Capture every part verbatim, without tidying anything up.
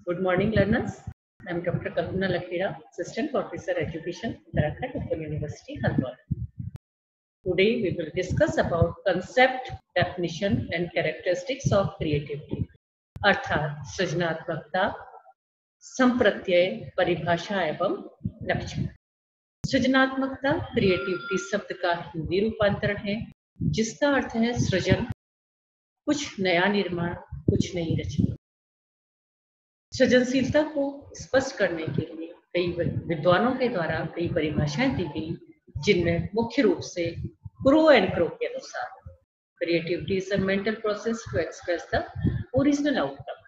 Good morning, learners. I am Doctor Kalpana Lakhira, Assistant Professor Education, Uttarakhand Open University, Halwar. Today we will discuss about concept, definition and characteristics of creativity. अर्थात सृजनात्मकता, संप्रत्यय, परिभाषा एवं लक्षण। सृजनात्मकता creativity शब्द का हिंदी रूपांतरण है, जिसका अर्थ है सृजन, कुछ नया निर्माण, कुछ नई रचना। सृजनशीलता को स्पष्ट करने के लिए कई विद्वानों के द्वारा कई परिभाषाएं दी गई, जिनमें मुख्य रूप से क्रो एंड क्रो के अनुसार creativity is a mental process to express the original outcome.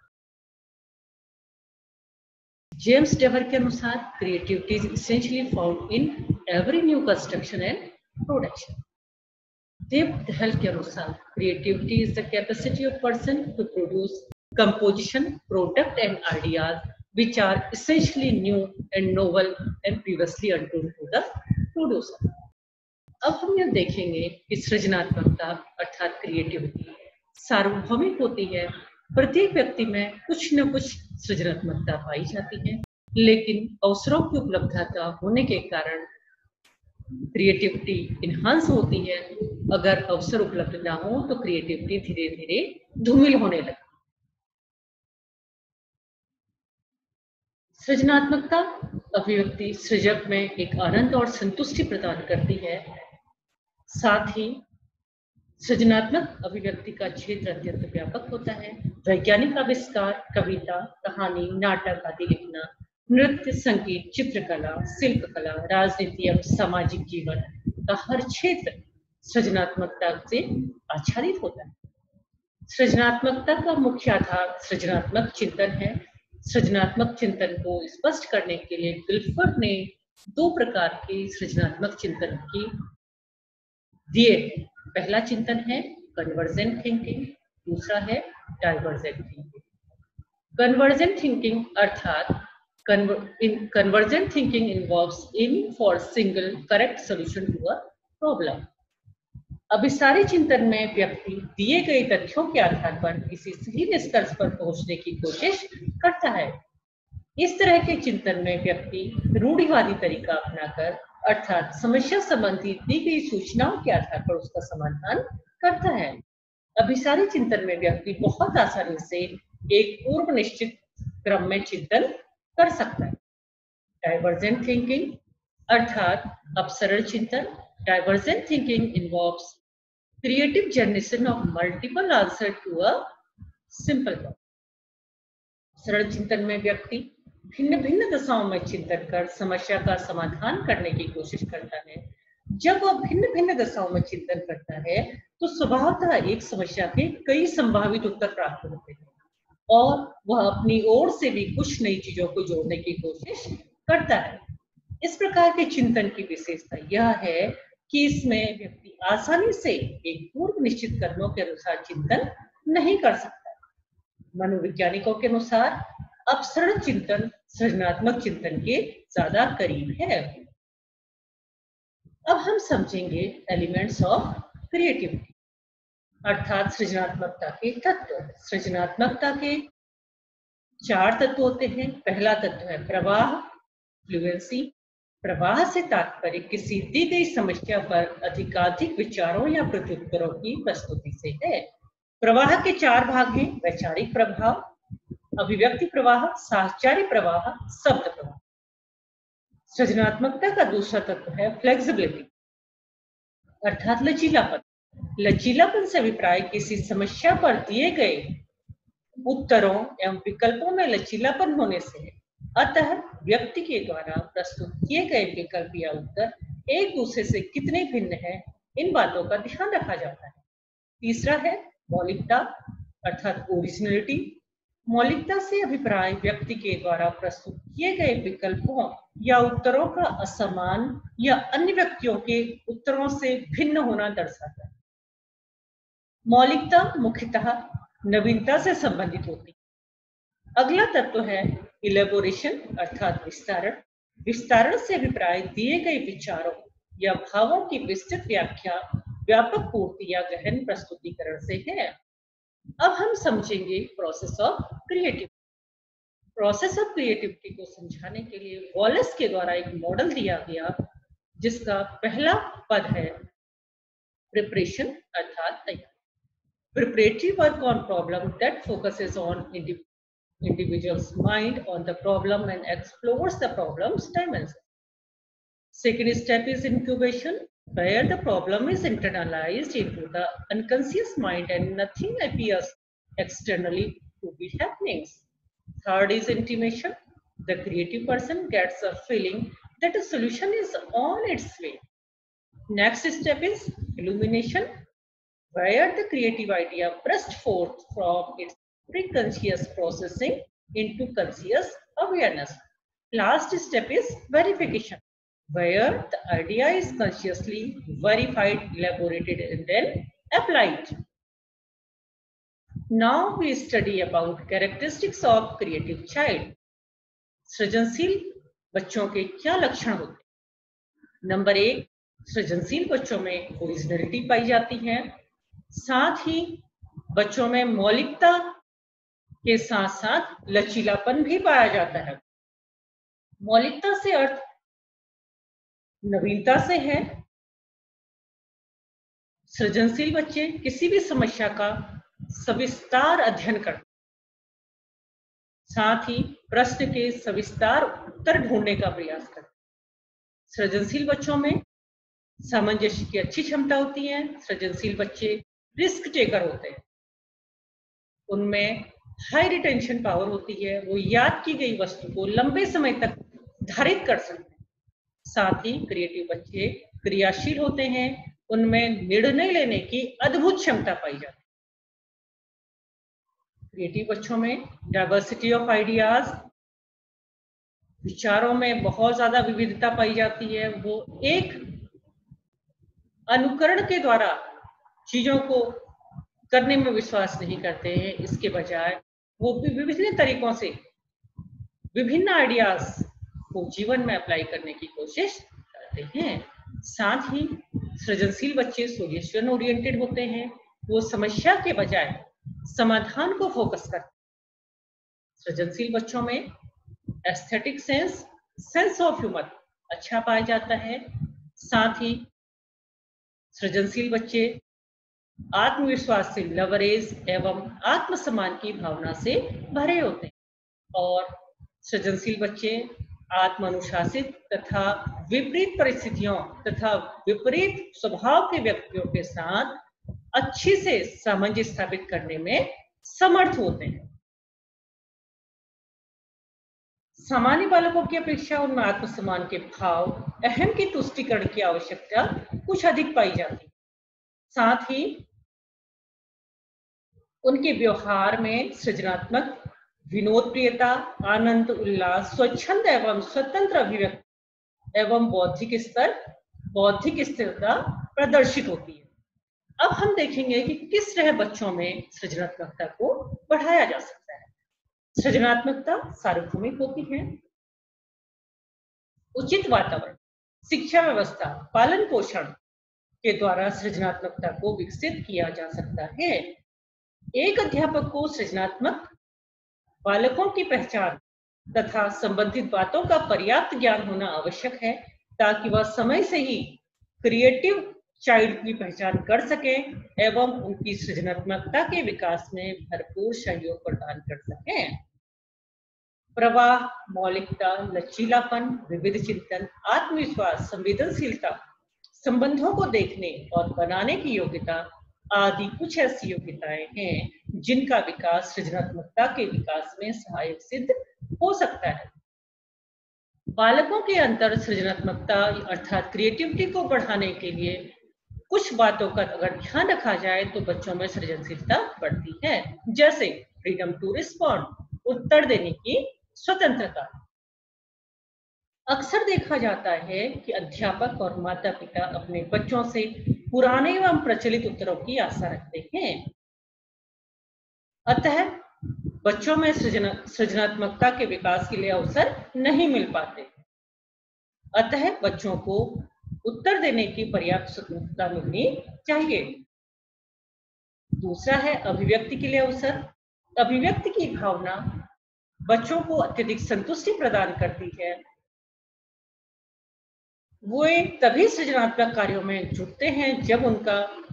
James Drever के अनुसार creativity is essentially found in every new construction and production. Drevdahl के अनुसार creativity is the capacity of person to produce composition, product and ideas which are essentially new and novel and previously unknown to the producer. अब हम यह देखेंगे कि सृजनात्मकता अर्थात creativity सार्वभौमिक होती है। प्रत्येक व्यक्ति में कुछ न कुछ सृजनात्मकता पाई जाती है, लेकिन अवसरों की उपलब्धता होने के कारण क्रिएटिविटी इनहांस होती है। अगर अवसर उपलब्ध ना हो तो क्रिएटिविटी धीरे धीरे धूमिल होने लगती है। सृजनात्मकता अभिव्यक्ति सृजक में एक आनंद और संतुष्टि प्रदान करती है। साथ ही सृजनात्मक अभिव्यक्ति का क्षेत्र अत्यंत व्यापक होता है। वैज्ञानिक आविष्कार, कविता, कहानी, नाटक आदि लिखना, नृत्य, संगीत, चित्रकला, शिल्पकला, राजनीति एवं सामाजिक जीवन का हर क्षेत्र सृजनात्मकता से आच्छादित होता है। सृजनात्मकता का मुख्य आधार सृजनात्मक चिंतन है। सृजनात्मक चिंतन को स्पष्ट करने के लिए गिल्फर्ड ने दो प्रकार के सृजनात्मक चिंतन की दिए। पहला चिंतन है कन्वर्जेंट थिंकिंग, दूसरा है डाइवर्जेंट थिंकिंग। कन्वर्जेंट थिंकिंग अर्थात convergent thinking involves aiming for single correct solution to a problem. अभिसारी चिंतन में व्यक्ति दिए गए तथ्यों के आधार पर किसी सही निष्कर्ष पर पहुंचने की कोशिश करता है। इस तरह के चिंतन में व्यक्ति रूढ़िवादी तरीका अपनाकर अर्थात समस्या संबंधी दी गई सूचनाओं के आधार पर उसका समाधान करता है। अभिसारी चिंतन में व्यक्ति बहुत आसानी से एक पूर्व निश्चित क्रम में चिंतन कर सकता है। डाइवर्जेंट थिंकिंग अर्थात अपसरण चिंतन। Divergent thinking involves creative generation of multiple answers to a simple problem. सरल चिंतन में व्यक्ति भिन्न भिन्न दशाओं में चिंतन कर समस्या का समाधान करने की कोशिश करता है। जब वह भिन्न भिन्न दशाओं में चिंतन करता है तो स्वभावतः एक समस्या के कई संभावित उत्तर प्राप्त होते हैं और वह अपनी ओर से भी कुछ नई चीजों को जोड़ने की कोशिश करता है। इस प्रकार के चिंतन की विशेषता यह है कि इसमें व्यक्ति आसानी से एक पूर्व निश्चित कदमों के अनुसार चिंतन नहीं कर सकता। मनोवैज्ञानिकों के अनुसार अपसरण चिंतन सृजनात्मक चिंतन के ज्यादा करीब है। अब हम समझेंगे एलिमेंट्स ऑफ क्रिएटिविटी अर्थात सृजनात्मकता के तत्व। सृजनात्मकता के चार तत्व होते हैं। पहला तत्व है प्रवाह, फ्लुएंसी। प्रवाह से तात्पर्य किसी दी गई समस्या पर अधिकाधिक विचारों या प्रत्युत्तरों की प्रस्तुति से है। प्रवाह के चार भाग हैं: वैचारिक प्रवाह, अभिव्यक्ति प्रवाह, साहचर्य प्रवाह, शब्द प्रवाह। सृजनात्मकता का दूसरा तत्व है फ्लेक्सिबिलिटी अर्थात लचीलापन। लचीलापन से अभिप्राय किसी समस्या पर दिए गए उत्तरों एवं विकल्पों में लचीलापन होने से है। अतः व्यक्ति के द्वारा प्रस्तुत किए गए विकल्प या उत्तर एक दूसरे से कितने भिन्न हैं, इन बातों का ध्यान रखा जाता है। तीसरा है मौलिकता अर्थात ओरिजिनलिटी। मौलिकता से अभिप्राय व्यक्ति के द्वारा प्रस्तुत किए गए विकल्पों या उत्तरों का असमान या अन्य व्यक्तियों के उत्तरों से भिन्न होना दर्शाता है। मौलिकता मुख्यतः नवीनता से संबंधित होती है। अगला तत्व है इलेबोरेशन अर्थात विस्तारण। विस्तारण से अभिप्राय दिए गए विचारों या भावों की विस्तृत व्याख्या, व्यापक पूर्ति या गहन प्रस्तुतिकरण से है। अब हम समझेंगे process of creativity. Process of creativity को समझाने के लिए वॉलेस के द्वारा एक मॉडल दिया गया, जिसका पहला पद है प्रिपरेशन अर्थात तैयारी। Preparatory work on problem that focuses on individual's mind on the problem and explores the problem's dimension. Second step is incubation, where the problem is internalized into the unconscious mind and nothing appears externally to be happening. Third is intimation. The creative person gets a feeling that a solution is on its way. Next step is illumination, where the creative idea bursts forth from its pre-conscious processing into conscious awareness. Last step is verification, where the idea is consciously verified, elaborated, and then applied. Now we study about characteristics of creative child. सृजनशील बच्चों के क्या लक्षण होते हैं? Number एक, सृजनशील बच्चों में ओरिजिनलिटी पाई जाती है। साथ ही बच्चों में मौलिकता के साथ साथ लचीलापन भी पाया जाता है। मौलिकता से अर्थ नवीनता से है। सृजनशील बच्चे किसी भी समस्या का सविस्तार अध्ययन करते, साथ ही प्रश्न के सविस्तार उत्तर ढूंढने का प्रयास करते। सृजनशील बच्चों में सामंजस्य की अच्छी क्षमता होती है। सृजनशील बच्चे रिस्क टेकर होते हैं। उनमें हाई रिटेंशन पावर होती है। वो याद की गई वस्तु को लंबे समय तक धारित कर सकते हैं। साथ ही क्रिएटिव बच्चे क्रियाशील होते हैं। उनमें निर्णय लेने की अद्भुत क्षमता पाई जाती है। क्रिएटिव बच्चों में डाइवर्सिटी ऑफ आइडियाज, विचारों में बहुत ज्यादा विविधता पाई जाती है। वो एक अनुकरण के द्वारा चीजों को करने में विश्वास नहीं करते हैं। इसके बजाय वो विभिन्न तरीकों से विभिन्न आइडियाज को जीवन में अप्लाई करने की कोशिश करते हैं। साथ ही सृजनशील बच्चे सॉल्यूशन ओरिएंटेड होते हैं। वो समस्या के बजाय समाधान को फोकस करते हैं। सृजनशील बच्चों में aesthetic sense, sense of humour अच्छा पाया जाता है। साथ ही सृजनशील बच्चे आत्मविश्वास से लवरेज एवं आत्मसम्मान की भावना से भरे होते हैं। और सृजनशील बच्चे आत्मानुशासित तथा विपरीत परिस्थितियों तथा विपरीत स्वभाव के व्यक्तियों के साथ अच्छी से सामंजस्य स्थापित करने में समर्थ होते हैं। सामान्य बालकों की अपेक्षा उनमें आत्मसम्मान के भाव, अहम की तुष्टिकरण की आवश्यकता कुछ अधिक पाई जाती है। साथ ही उनके व्यवहार में सृजनात्मक, विनोद प्रियता, आनंद, उल्लास, स्वच्छंद एवं स्वतंत्र अभिव्यक्ति एवं बौद्धिक स्तर, बौद्धिक स्थिरता प्रदर्शित होती है। अब हम देखेंगे कि किस तरह बच्चों में सृजनात्मकता को बढ़ाया जा सकता है। सृजनात्मकता सार्वभौमिक होती है। उचित वातावरण, शिक्षा व्यवस्था, पालन पोषण के द्वारा सृजनात्मकता को विकसित किया जा सकता है। एक अध्यापक को सृजनात्मक बालकों की पहचान तथा संबंधित बातों का पर्याप्त ज्ञान होना आवश्यक है, ताकि वह समय से ही क्रिएटिव चाइल्ड की पहचान कर सके एवं उनकी सृजनात्मकता के विकास में भरपूर सहयोग प्रदान कर सके। प्रवाह, मौलिकता, लचीलापन, विविध चिंतन, आत्मविश्वास, संवेदनशीलता, संबंधों को देखने और बनाने की योग्यता आदि कुछ ऐसी योग्यताएं हैं जिनका विकास सृजनात्मकता के विकास में सहायक सिद्ध हो सकता है। बालकों के अंतर सृजनात्मकता अर्थात क्रिएटिविटी को बढ़ाने के लिए कुछ बातों का अगर ध्यान रखा जाए तो बच्चों में सृजनशीलता बढ़ती है। जैसे फ्रीडम टू रिस्पॉन्ड, उत्तर देने की स्वतंत्रता। अक्सर देखा जाता है कि अध्यापक और माता पिता अपने बच्चों से पुराने एवं प्रचलित उत्तरों की आशा रखते हैं। अतः बच्चों में सृजना सृजनात्मकता के विकास के लिए अवसर नहीं मिल पाते। अतः बच्चों को उत्तर देने की पर्याप्त स्वतंत्रता मिलनी चाहिए। दूसरा है अभिव्यक्ति के लिए अवसर। अभिव्यक्ति की भावना बच्चों को अत्यधिक संतुष्टि प्रदान करती है। वो तभी सृजनात्मक कार्यों में जुटते हैं जब उनका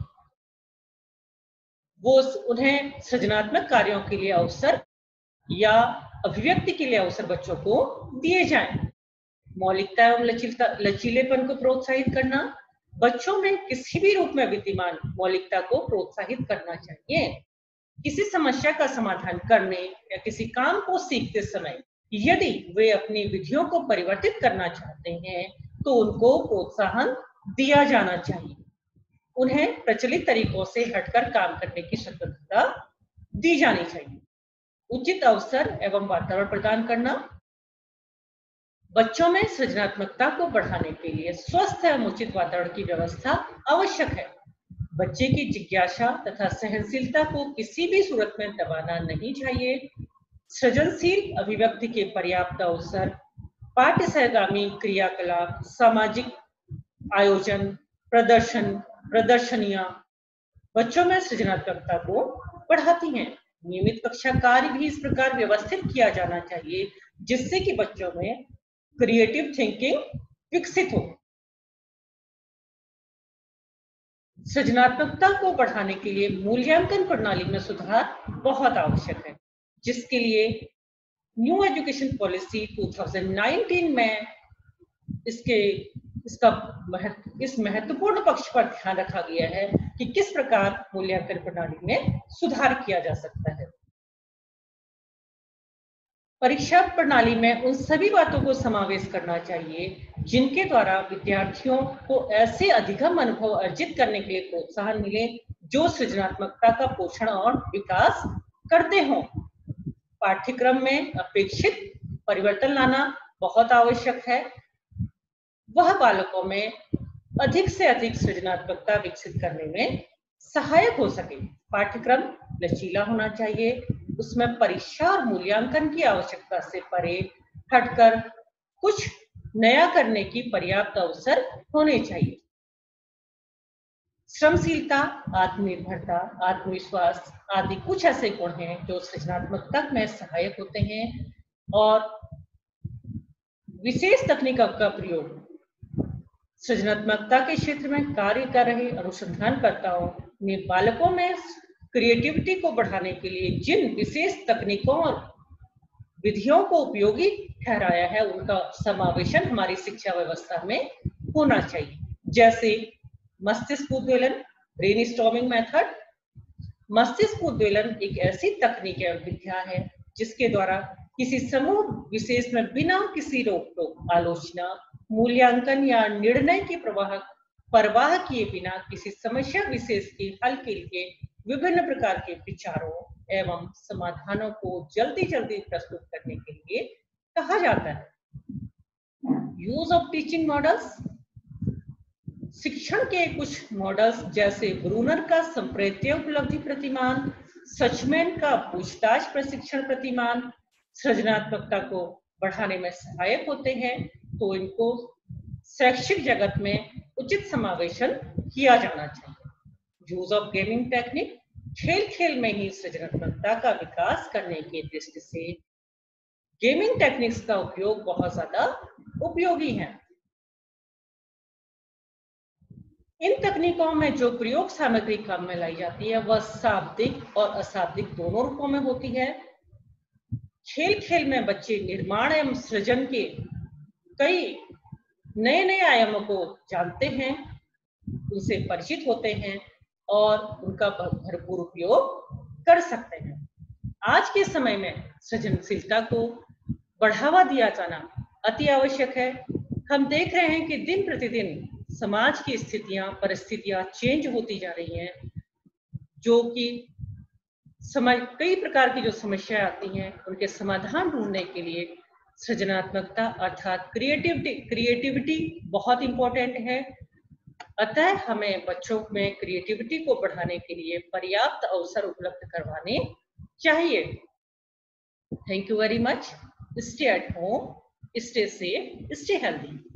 वो उन्हें सृजनात्मक कार्यों के लिए अवसर या अभिव्यक्ति के लिए अवसर बच्चों को दिए जाएं। मौलिकता एवं लचीलता लचीलेपन को प्रोत्साहित करना, बच्चों में किसी भी रूप में विद्यमान मौलिकता को प्रोत्साहित करना चाहिए। किसी समस्या का समाधान करने या किसी काम को सीखते समय यदि वे अपनी विधियों को परिवर्तित करना चाहते हैं तो उनको प्रोत्साहन दिया जाना चाहिए। उन्हें प्रचलित तरीकों से हटकर काम करने की स्वतंत्रता दी जानी चाहिए। उचित अवसर एवं वातावरण प्रदान करना, बच्चों में सृजनात्मकता को बढ़ाने के लिए स्वस्थ एवं उचित वातावरण की व्यवस्था आवश्यक है। बच्चे की जिज्ञासा तथा सहनशीलता को किसी भी सूरत में दबाना नहीं चाहिए। सृजनशील अभिव्यक्ति के पर्याप्त अवसर, पाठ्य सहगामी क्रियाकलाप, सामाजिक आयोजन, प्रदर्शन प्रदर्शनियां बच्चों में सृजनात्मकता को बढ़ाती हैं। नियमित कक्षा कार्य भी इस प्रकार व्यवस्थित किया जाना चाहिए जिससे कि बच्चों में क्रिएटिव थिंकिंग विकसित हो। सृजनात्मकता को बढ़ाने के लिए मूल्यांकन प्रणाली में सुधार बहुत आवश्यक है, जिसके लिए न्यू एजुकेशन पॉलिसी दो हज़ार उन्नीस में इसके इसका महत्व इस महत्वपूर्ण पक्ष पर ध्यान रखा गया है कि किस प्रकार मूल्यांकन प्रणाली में सुधार किया जा सकता है। परीक्षा प्रणाली में उन सभी बातों को समावेश करना चाहिए जिनके द्वारा विद्यार्थियों को ऐसे अधिगम अनुभव अर्जित करने के लिए प्रोत्साहन मिले जो सृजनात्मकता का पोषण और विकास करते हों। पाठ्यक्रम में अपेक्षित परिवर्तन लाना बहुत आवश्यक है। वह बालकों में अधिक से अधिक सृजनात्मकता विकसित करने में सहायक हो सके। पाठ्यक्रम लचीला होना चाहिए, उसमें परीक्षा और मूल्यांकन की आवश्यकता से परे हटकर कुछ नया करने की पर्याप्त अवसर होने चाहिए। श्रमशीलता, आत्मनिर्भरता, आत्मविश्वास आदि कुछ ऐसे गुण हैं जो सृजनात्मकता में सहायक होते हैं और विशेष तकनीकों का प्रयोग सृजनात्मकता के क्षेत्र में कार्य कर रहे अनुसंधानकर्ताओं ने बालकों में क्रिएटिविटी को बढ़ाने के लिए जिन विशेष तकनीकों और विधियों को उपयोगी ठहराया है उनका समावेशन हमारी शिक्षा व्यवस्था में होना चाहिए, जैसे मस्तिष्क उद्वेलन, ब्रेनस्टॉर्मिंग मेथड। मस्तिष्क उद्वेलन एक ऐसी तकनीक या विद्या है जिसके द्वारा किसी समूह विशेष में बिना किसी रोक टोक, आलोचना, मूल्यांकन या निर्णय के प्रवाह परवाह किए बिना किसी समस्या विशेष के हल के लिए विभिन्न प्रकार के विचारों एवं समाधानों को जल्दी जल्दी प्रस्तुत करने के लिए कहा जाता है। यूज ऑफ टीचिंग मॉडल्स, शिक्षण के कुछ मॉडल्स जैसे ब्रूनर का संप्रेत्य उपलब्धि प्रतिमान, सचमैन का पूछताछ प्रशिक्षण प्रतिमान सृजनात्मकता को बढ़ाने में सहायक होते हैं, तो इनको शैक्षिक जगत में उचित समावेशन किया जाना चाहिए। यूज ऑफ गेमिंग टेक्निक, खेल खेल में ही सृजनात्मकता का विकास करने की दृष्टि से गेमिंग टेक्निक्स का उपयोग बहुत ज्यादा उपयोगी है। इन तकनीकों में जो प्रयोग सामग्री काम में लाई जाती है वह शाब्दिक और अशाब्दिक दोनों रूपों में होती है। खेल खेल में बच्चे निर्माण एवं सृजन के कई नए नए आयामों को जानते हैं, उनसे परिचित होते हैं और उनका भरपूर उपयोग कर सकते हैं। आज के समय में सृजनशीलता को बढ़ावा दिया जाना अति आवश्यक है। हम देख रहे हैं कि दिन प्रतिदिन समाज की स्थितियां, परिस्थितियां चेंज होती जा रही हैं, जो कि समय कई प्रकार की जो समस्याएं आती हैं उनके समाधान ढूंढने के लिए सृजनात्मकता अर्थात क्रिएटिविटी क्रिएटिविटी बहुत इंपॉर्टेंट है। अतः हमें बच्चों में क्रिएटिविटी को बढ़ाने के लिए पर्याप्त अवसर उपलब्ध करवाने चाहिए। Thank you very much. Stay at home, stay safe, stay healthy.